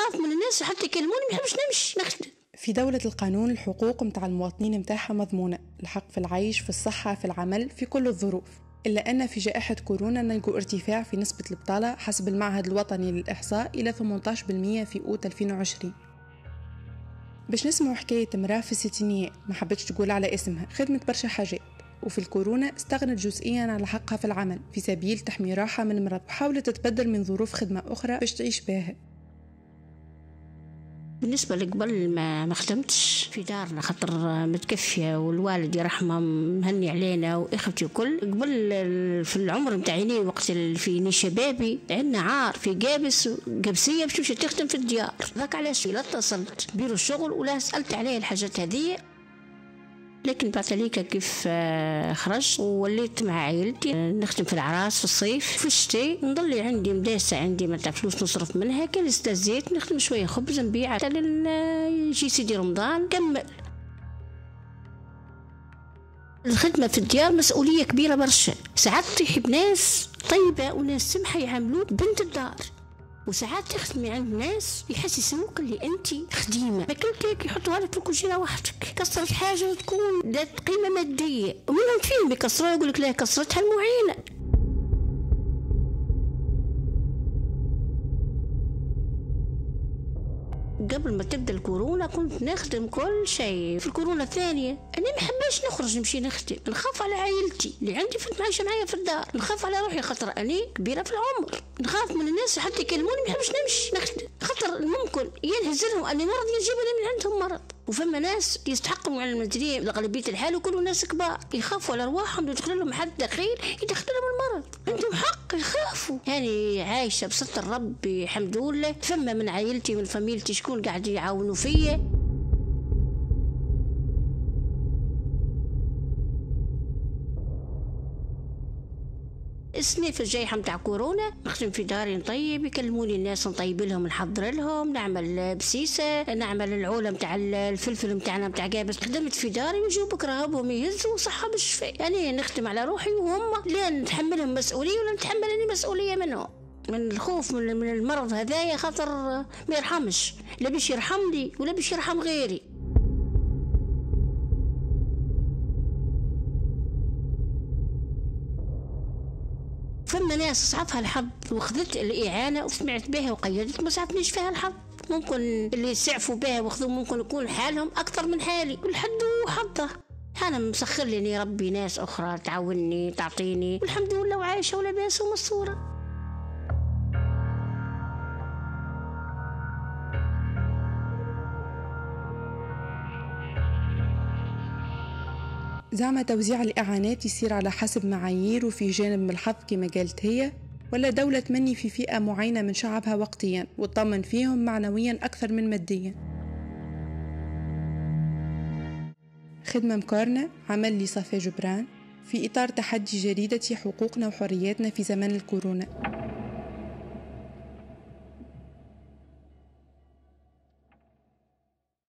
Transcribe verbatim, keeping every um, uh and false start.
نخاف من الناس حتى يكلموني ما نحبش نمشي نخدم. في دولة القانون الحقوق متاع المواطنين متاعها مضمونة، الحق في العيش، في الصحة، في العمل، في كل الظروف. إلا أن في جائحة كورونا نلقوا ارتفاع في نسبة البطالة حسب المعهد الوطني للإحصاء إلى ثمانية عشر بالمئة في أوت ألفين وعشرين. باش نسمعوا حكاية امرأة في الستينيات ما حبتش تقول على اسمها، خدمت برشا حاجات، وفي الكورونا استغنت جزئيا على حقها في العمل في سبيل تحمي راحة من المرض، وحاولت تتبدل من ظروف خدمة أخرى باش تعيش بها. بالنسبة لقبل ما ما خدمتش في دارنا خاطر متكفية والوالد يرحمه مهني علينا وإخوتي وكل. قبل في العمر متاعيني وقت فيني شبابي عندنا عار في قابس قبسية باش تمشي تخدم في الديار. ذاك علاش لا اتصلت بيرو الشغل ولا سألت عليه الحاجات هذه. لكن بعد ذلك كيف خرجت ووليت مع عائلتي نخدم في العراس في الصيف. في الشتاء نضل عندي مداسة عندي متاع فلوس نصرف منها، كان استزيت نخدم شوية خبز نبيع حتى يجي سيدي رمضان كمل. الخدمة في الديار مسؤولية كبيرة برشا، ساعات تحب ناس طيبة وناس سمحة يعاملوك بنت الدار، وساعات تخدمي عند ناس يحسسوك اللي انت خديمه ماكلتك يحطوها لك في الكوجينه وحدك. كسرت حاجه وتكون ذات قيمه ماديه ومنهم فين بيكسروها يقول لك لا كسرتها المعينه. قبل ما تبدا الكورونا كنت نخدم كل شيء. في الكورونا الثانيه انا ما حباش نخرج نمشي نخدم، نخاف على عائلتي اللي عندي في معيشه معايا في الدار، نخاف على روحي خاطر اني كبيره في العمر، نخاف من الناس حتى يكلموني ما نحبش نمشي نخدم خاطر ممكن ينهز لهم اني مرض يجيب لي من عندهم مرض. وفما ناس يستحقوا على المدريه لغالبيه الحال وكلوا ناس كبار يخافوا على ارواحهم يدخل لهم حد دخيل يدخل لهم المرض، عندهم حق يخافوا. يعني عايشه بستر ربي الحمد لله. فما من عائلتي من فاميلتي شكون قاعد يعاونوا فيا. السنة في الجائحة متاع كورونا نخدم في داري نطيب، يكلموني الناس نطيب لهم نحضر لهم، نعمل بسيسة، نعمل العولة متاع الفلفل متاعنا متاع قابس. خدمت في داري ويجوا بكره هبهم يهزوا صحة بالشفاء. يعني نخدم على روحي وهم لا نتحملهم مسؤولية ولا نتحملني مسؤولية منهم، من الخوف من المرض هذايا خاطر ما يرحمش، لا بيش يرحم لي ولا بيش يرحم غيري. فما ناس صعبها الحظ وخذت الإعانة وسمعت بها وقيدت، ما صعبنيش فيها الحظ. ممكن اللي يسعفوا بها وخذوا ممكن يكون حالهم أكثر من حالي، كل حد وحظه. أنا مسخر لي ربي ناس أخرى تعاوني تعطيني والحمد لله وعايشة ولا باس ومستورة. زعما توزيع الإعانات يصير على حسب معايير وفي جانب من الحظ كما قالت هي، ولا دولة تمني في فئة معينة من شعبها وقتيا وتطمن فيهم معنويا أكثر من ماديا؟ خدمة مقارنة عمل لي صفا جبران في إطار تحدي جريدة حقوقنا وحرياتنا في زمن الكورونا.